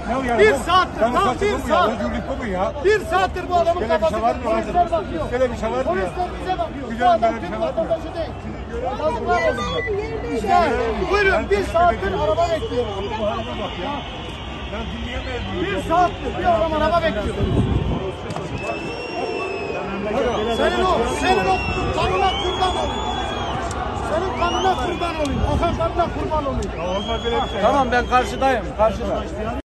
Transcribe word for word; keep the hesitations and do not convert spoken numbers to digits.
yani bir bu, saattir, yani tam bir saat. Özgürlük bu mu ya? Bir saattir bu adamın Böyle bir şey kafasında var mı? polisler bakıyor. Böyle bir şey var mı ya? Polisler bize bakıyor. Bu Güzel, adam böyle bir Türk şey var mı? vatandaşı değil. Yazıklar olsun. İşte buyurun bir saattir araba bekliyoruz. Bu haline bak ya. Ben dinleyemeyiz. Bir saattir bir adam araba bekliyor. Senin o, senin o kanına kurban olayım. Senin kanına kurban olayım. Akan kanına kurban olayım. Olmaz böyle bir şey. Tamam ben karşıdayım. Karşıda.